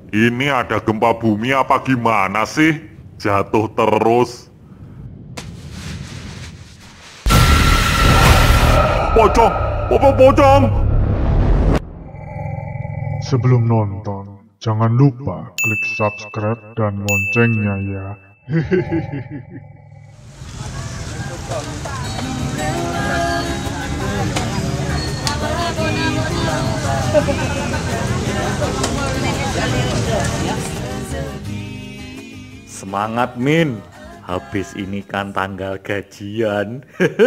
Ini ada gempa bumi apa gimana sih? Jatuh terus. Pocong! Pocong! Sebelum nonton, jangan lupa klik subscribe dan loncengnya ya. Semangat Min, habis ini kan tanggal gajian.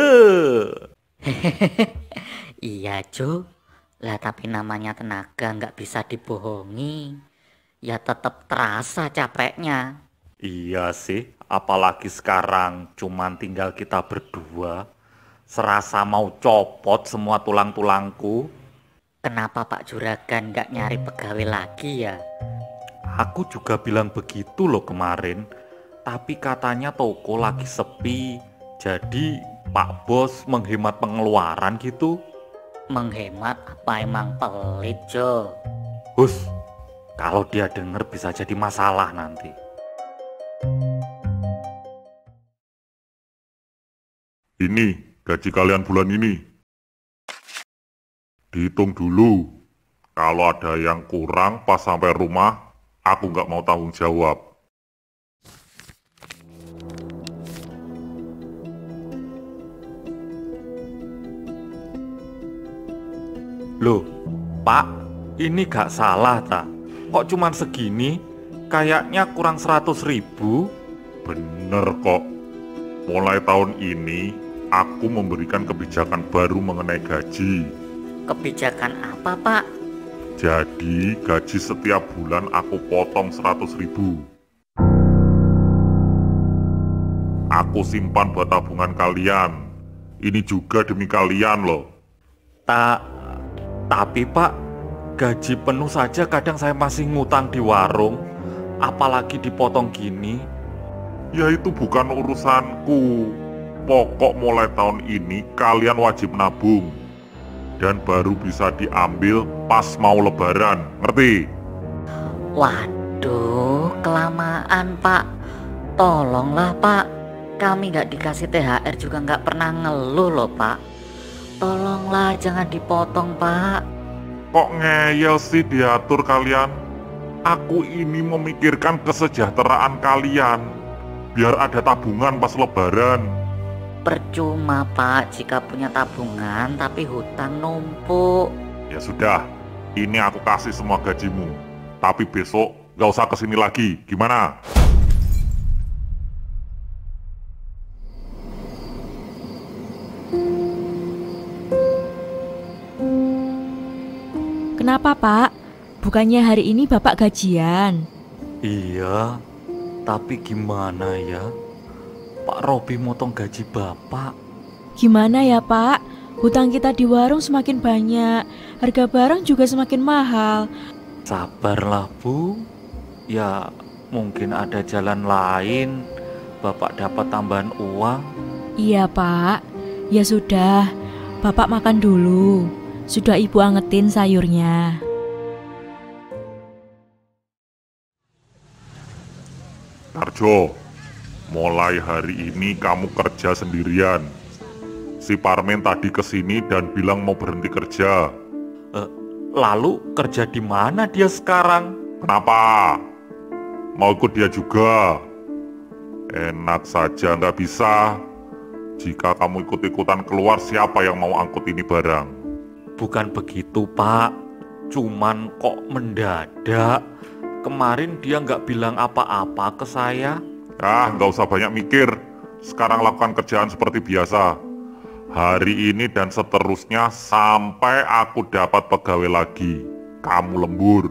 Iya Jo, lah tapi namanya tenaga nggak bisa dibohongi. Ya tetap terasa capeknya. Iya sih, apalagi sekarang cuman tinggal kita berdua. Serasa mau copot semua tulang-tulangku. Kenapa Pak Juragan nggak nyari pegawai lagi ya? Aku juga bilang begitu loh kemarin. Tapi katanya toko lagi sepi. Jadi Pak Bos menghemat pengeluaran gitu. Menghemat apa emang pelit Jo? Hus, kalau dia denger bisa jadi masalah nanti. Ini gaji kalian bulan ini. Dihitung dulu. Kalau ada yang kurang pas sampai rumah, aku nggak mau tanggung jawab. Loh, Pak, ini gak salah tak? Kok cuman segini? Kayaknya kurang 100.000. Bener kok. Mulai tahun ini, aku memberikan kebijakan baru mengenai gaji. Kebijakan apa Pak? Jadi, gaji setiap bulan aku potong 100.000. Aku simpan buat tabungan kalian. Ini juga demi kalian loh. Tapi Pak, gaji penuh saja kadang saya masih ngutang di warung. Apalagi dipotong gini. Ya itu bukan urusanku. Pokok mulai tahun ini kalian wajib nabung. Dan baru bisa diambil pas mau lebaran, ngerti? Waduh, kelamaan Pak. Tolonglah Pak, kami nggak dikasih THR juga nggak pernah ngeluh loh Pak. Tolonglah jangan dipotong Pak. Kok ngeyel sih diatur kalian? Aku ini memikirkan kesejahteraan kalian. Biar ada tabungan pas lebaran. Percuma Pak jika punya tabungan tapi hutang numpuk. Ya sudah, ini aku kasih semua gajimu. Tapi besok gak usah kesini lagi, gimana? Kenapa Pak? Bukannya hari ini Bapak gajian? Iya, tapi gimana ya? Pak Robi motong gaji Bapak. Gimana ya Pak? Hutang kita di warung semakin banyak, harga barang juga semakin mahal. Sabarlah Bu. Ya, mungkin ada jalan lain. Bapak dapat tambahan uang. Iya Pak, ya sudah, Bapak makan dulu. Sudah Ibu angetin sayurnya. Tarjo, mulai hari ini kamu kerja sendirian. Si Parmen tadi kesini dan bilang mau berhenti kerja. Lalu kerja di mana dia sekarang? Kenapa? Mau ikut dia juga? Enak saja nggak bisa. Jika kamu ikut-ikutan keluar, siapa yang mau angkut ini barang? Bukan begitu Pak, cuman kok mendadak. Kemarin dia nggak bilang apa-apa ke saya. Nggak usah banyak mikir. Sekarang lakukan kerjaan seperti biasa. Hari ini dan seterusnya sampai aku dapat pegawai lagi. Kamu lembur.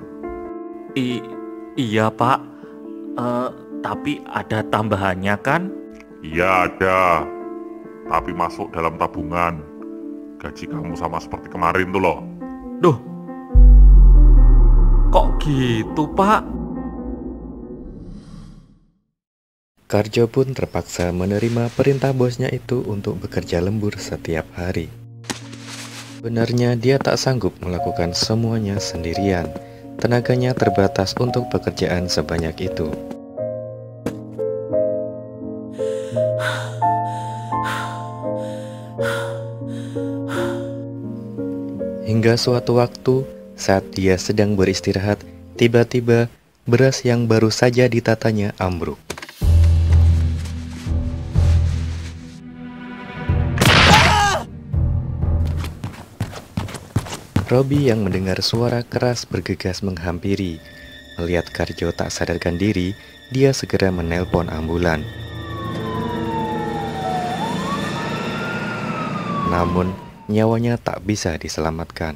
Iya Pak, tapi ada tambahannya kan? Iya ada, tapi masuk dalam tabungan. Gaji kamu sama seperti kemarin tuh loh. Duh, kok gitu Pak? Karjo pun terpaksa menerima perintah bosnya itu untuk bekerja lembur setiap hari. Sebenarnya dia tak sanggup melakukan semuanya sendirian, tenaganya terbatas untuk pekerjaan sebanyak itu. Hingga suatu waktu, saat dia sedang beristirahat, tiba-tiba beras yang baru saja ditatanya ambruk. Robi yang mendengar suara keras bergegas menghampiri. Melihat Karjo tak sadarkan diri, dia segera menelpon ambulan. Namun, nyawanya tak bisa diselamatkan.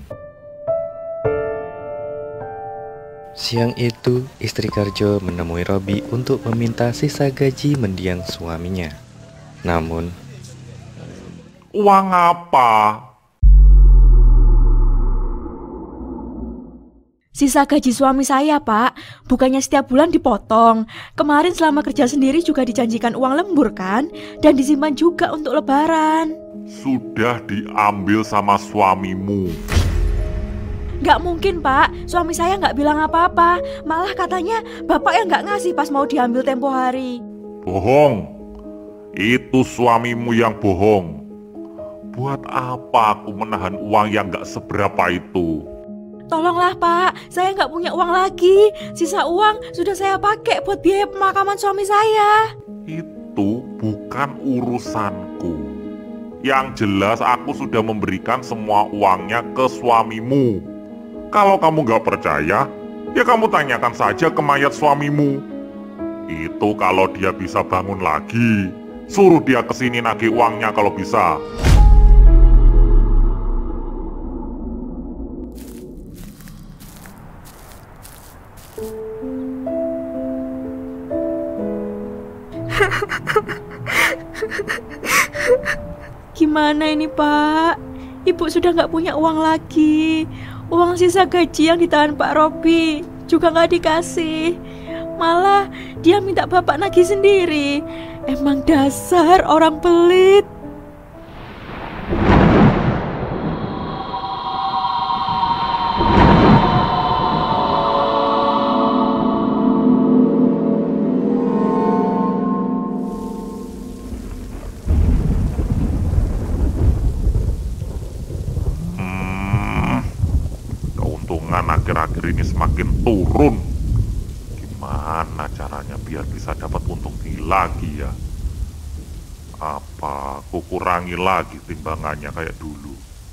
Siang itu, istri Karjo menemui Robi untuk meminta sisa gaji mendiang suaminya. Namun, Uang apa? Sisa gaji suami saya, Pak. Bukannya setiap bulan dipotong. Kemarin selama kerja sendiri juga dijanjikan uang lembur kan? Dan disimpan juga untuk lebaran. Sudah diambil sama suamimu. Nggak mungkin, Pak. Suami saya nggak bilang apa-apa. Malah katanya bapak yang nggak ngasih pas mau diambil tempo hari. Bohong. Itu suamimu yang bohong. Buat apa aku menahan uang yang gak seberapa itu? Tolonglah, Pak. Saya nggak punya uang lagi. Sisa uang sudah saya pakai buat biaya pemakaman suami saya. Itu bukan urusanku. Yang jelas aku sudah memberikan semua uangnya ke suamimu. Kalau kamu gak percaya, ya kamu tanyakan saja ke mayat suamimu. Itu kalau dia bisa bangun lagi. Suruh dia kesini nagih uangnya kalau bisa. Gimana ini, Pak? Ibu sudah nggak punya uang lagi. Uang sisa gaji yang ditahan Pak Robi juga nggak dikasih. Malah dia minta bapak nagih sendiri. Emang dasar orang pelit. Keuntungan akhir-akhir ini semakin turun. Gimana caranya biar bisa dapat untung lagi ya? Apa aku kurangi lagi timbangannya kayak dulu?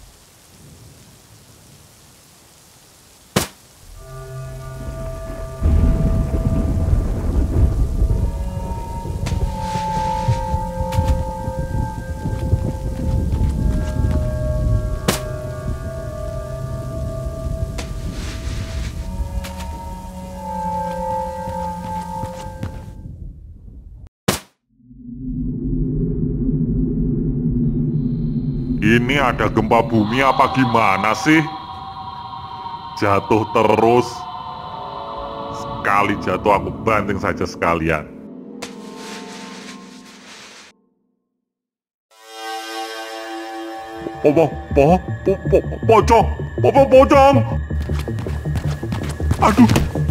Ini ada gempa bumi apa gimana sih? Jatuh terus. Sekali jatuh aku banting saja sekalian. Pocong. Aduh.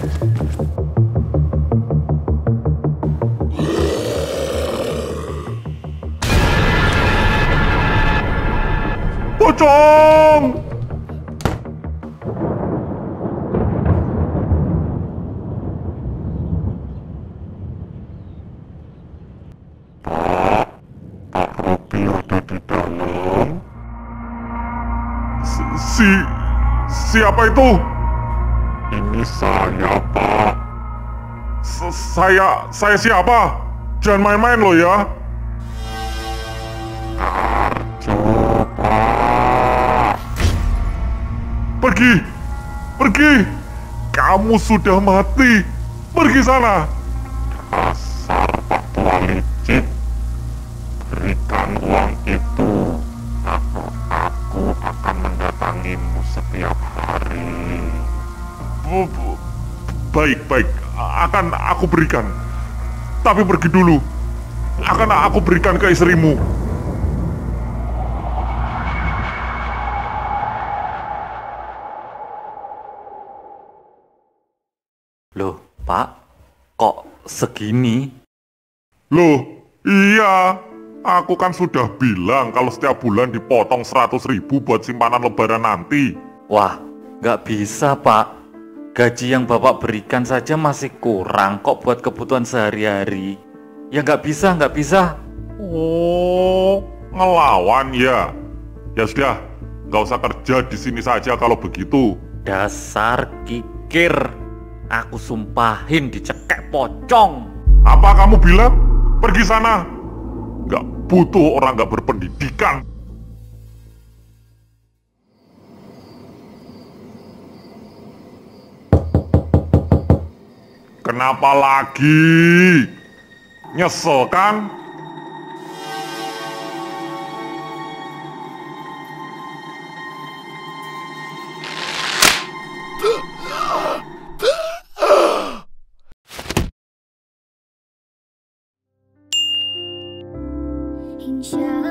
Pocong! Pak Robi ada di dalam. Siapa itu? Ini saya, Pak. Saya siapa? Jangan main-main loh ya. Karjo, Pak. Pergi. Kamu sudah mati. Pergi sana. Dasar Pak Tua licik. Berikan uang itu, atau aku akan mendatangimu setiap hari. Baik. Akan aku berikan. Tapi pergi dulu. Akan aku berikan ke istrimu. Loh, Pak, kok segini? Loh, iya. Aku kan sudah bilang kalau setiap bulan dipotong 100.000 buat simpanan lebaran nanti. Wah, nggak bisa, Pak. Gaji yang Bapak berikan saja masih kurang kok buat kebutuhan sehari-hari. Ya nggak bisa, nggak bisa. Oh, ngelawan ya? Ya sudah, nggak usah kerja di sini saja kalau begitu. Dasar kikir. Aku sumpahin dicekek pocong. Apa kamu bilang? Pergi sana. Nggak butuh orang nggak berpendidikan. Kenapa lagi? Nyesel kan? Insya